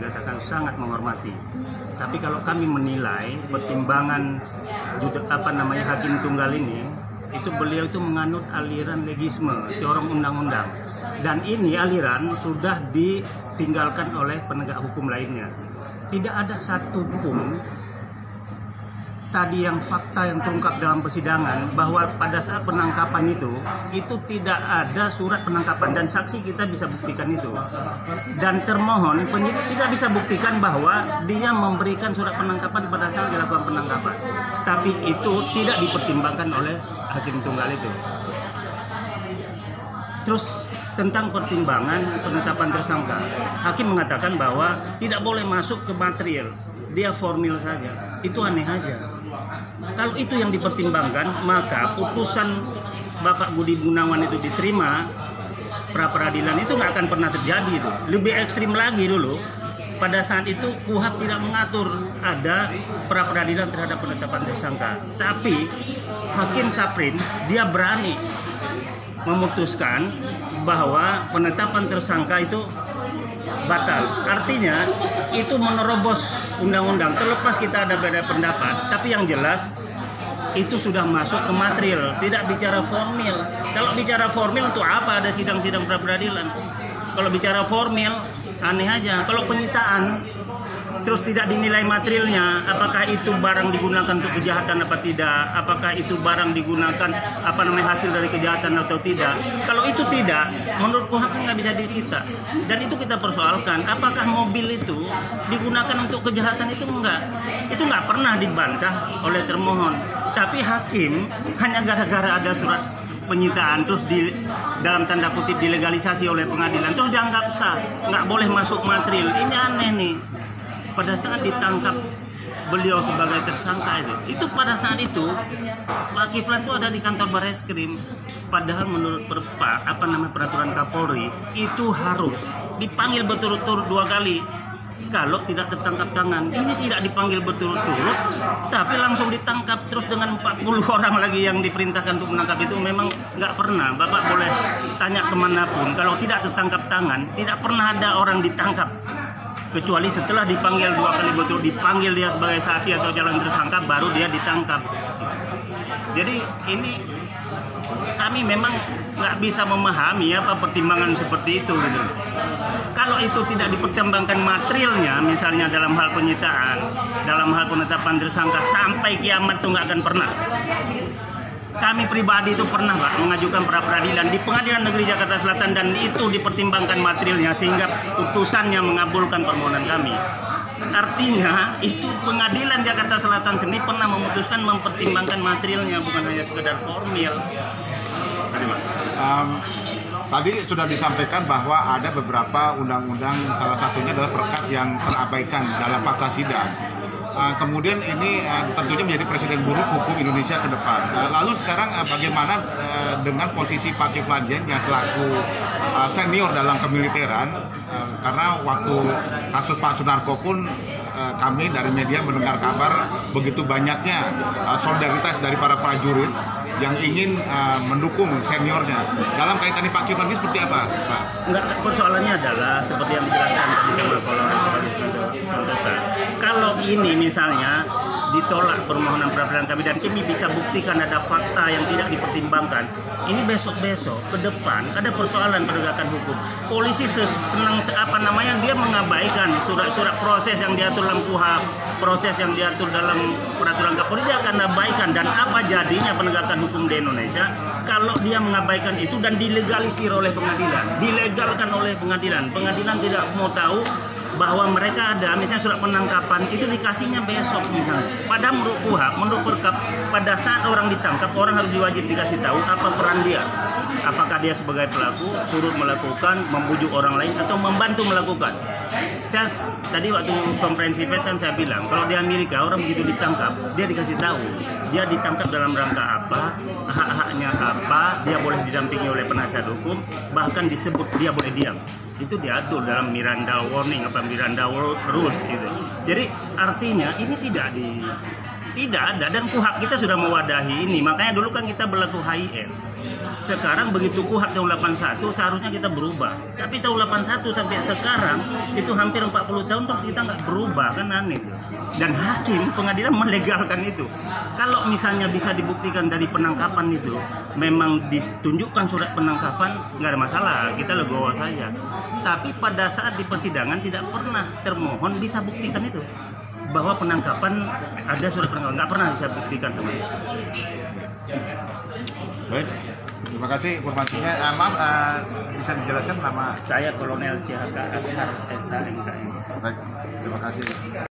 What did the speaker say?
katakan sangat menghormati. Tapi kalau kami menilai pertimbangan hakim tunggal ini, itu beliau itu menganut aliran legisme, corong undang-undang. Dan ini aliran sudah ditinggalkan oleh penegak hukum lainnya. Tidak ada satu pun tadi yang fakta yang terungkap dalam persidangan bahwa pada saat penangkapan itu tidak ada surat penangkapan, dan saksi kita bisa buktikan itu. Dan termohon penyidik tidak bisa buktikan bahwa dia memberikan surat penangkapan pada saat dilakukan penangkapan. Tapi itu tidak dipertimbangkan oleh hakim tunggal itu. Terus tentang pertimbangan penetapan tersangka, hakim mengatakan bahwa tidak boleh masuk ke material, dia formil saja. Itu aneh aja. Kalau itu yang dipertimbangkan, maka putusan Bapak Budi Gunawan itu diterima pra peradilan itu nggak akan pernah terjadi. Itu lebih ekstrim lagi dulu. Pada saat itu KUHP tidak mengatur ada pra peradilan terhadap penetapan tersangka. Tapi Hakim Saprin dia berani memutuskan bahwa penetapan tersangka itu batal. Artinya itu menerobos undang-undang. Terlepas kita ada beda pendapat, tapi yang jelas itu sudah masuk ke material, tidak bicara formil. Kalau bicara formil untuk apa ada sidang-sidang pra peradilan? Kalau bicara formil aneh aja. Kalau penyitaan terus tidak dinilai materialnya, apakah itu barang digunakan untuk kejahatan apa tidak, apakah itu barang digunakan hasil dari kejahatan atau tidak. Kalau itu tidak, menurut KUHP nggak bisa disita. Dan itu kita persoalkan, apakah mobil itu digunakan untuk kejahatan itu nggak pernah dibantah oleh termohon. Tapi hakim hanya gara-gara ada surat penyitaan terus dalam tanda kutip dilegalisasi oleh pengadilan terus dianggap sah, nggak boleh masuk material. Ini aneh nih. Pada saat ditangkap beliau sebagai tersangka itu pada saat itu Pak Kiflan itu ada di kantor Barreskrim. Padahal menurut peraturan Kapolri itu harus dipanggil berturut-turut 2 kali kalau tidak tertangkap tangan. Ini tidak dipanggil berturut-turut, tapi langsung ditangkap terus dengan 40 orang lagi yang diperintahkan untuk menangkap itu. Memang nggak pernah. Bapak boleh tanya kemanapun, kalau tidak tertangkap tangan tidak pernah ada orang ditangkap. Kecuali setelah dipanggil 2 kali betul, dipanggil dia sebagai saksi atau calon tersangka, baru dia ditangkap. Jadi ini kami memang nggak bisa memahami apa pertimbangan seperti itu gitu. Kalau itu tidak dipertimbangkan materialnya, misalnya dalam hal penyitaan, dalam hal penetapan tersangka, sampai kiamat itu nggak akan pernah. Kami pribadi itu pernah Pak mengajukan pra peradilan di Pengadilan Negeri Jakarta Selatan, dan itu dipertimbangkan materialnya sehingga putusannya mengabulkan permohonan kami. Artinya itu Pengadilan Jakarta Selatan sendiri pernah memutuskan mempertimbangkan materialnya, bukan hanya sekedar formil. Tadi sudah disampaikan bahwa ada beberapa undang-undang, salah satunya adalah perkap yang terabaikan dalam fakta sidang. Kemudian ini tentunya menjadi presiden buruk hukum Indonesia ke depan. Lalu sekarang bagaimana dengan posisi Pak Kiflan Zen yang selaku senior dalam kemiliteran? Karena waktu kasus Pak Sunarko pun kami dari media mendengar kabar begitu banyaknya solidaritas dari para prajurit yang ingin mendukung seniornya. Dalam kaitan ini Pak Kiflan ini seperti apa, Pak? Enggak, persoalannya adalah seperti yang dijelaskan tadi sama Polres Santosa. Kalau ini misalnya ditolak permohonan pra peradilan kami dan kami bisa buktikan ada fakta yang tidak dipertimbangkan, ini besok-besok ke depan ada persoalan penegakan hukum. Polisi senang dia mengabaikan surat-surat proses yang diatur dalam KUHP, proses yang diatur dalam peraturan Kapolri, dia akan abaikan. Dan apa jadinya penegakan hukum di Indonesia kalau dia mengabaikan itu dan dilegalisir oleh pengadilan, dilegalkan oleh pengadilan. Pengadilan tidak mau tahu bahwa mereka ada misalnya surat penangkapan itu dikasihnya besok misalnya. Padahal menurut KUHP, menurut perkap, pada saat orang ditangkap orang harus diwajib dikasih tahu apa peran dia. Apakah dia sebagai pelaku turut melakukan, membujuk orang lain atau membantu melakukan. Saya tadi waktu konferensi pers kan saya bilang kalau di Amerika orang begitu ditangkap dia dikasih tahu dia ditangkap dalam rangka apa, hak-haknya apa, dia boleh didampingi oleh penasihat hukum, bahkan disebut dia boleh diam. Itu diatur dalam Miranda Warning Miranda Rules gitu. Jadi artinya ini Tidak ada, dan KUHP kita sudah mewadahi ini. Makanya dulu kan kita berlaku HIR. Sekarang begitu KUHP tahun 81 seharusnya kita berubah. Tapi tahun 81 sampai sekarang itu hampir 40 tahun terus kita nggak berubah, kan aneh. Dan hakim pengadilan melegalkan itu. Kalau misalnya bisa dibuktikan dari penangkapan itu memang ditunjukkan surat penangkapan, nggak ada masalah, kita legowo saja. Tapi pada saat di persidangan tidak pernah termohon bisa buktikan itu, bahwa penangkapan ada surat penangkapan, nggak pernah bisa buktikan sama itu. Baik, terima kasih informasinya. Maaf, bisa dijelaskan nama? Saya Kolonel CHK Ashar SH MKM. Baik, terima kasih.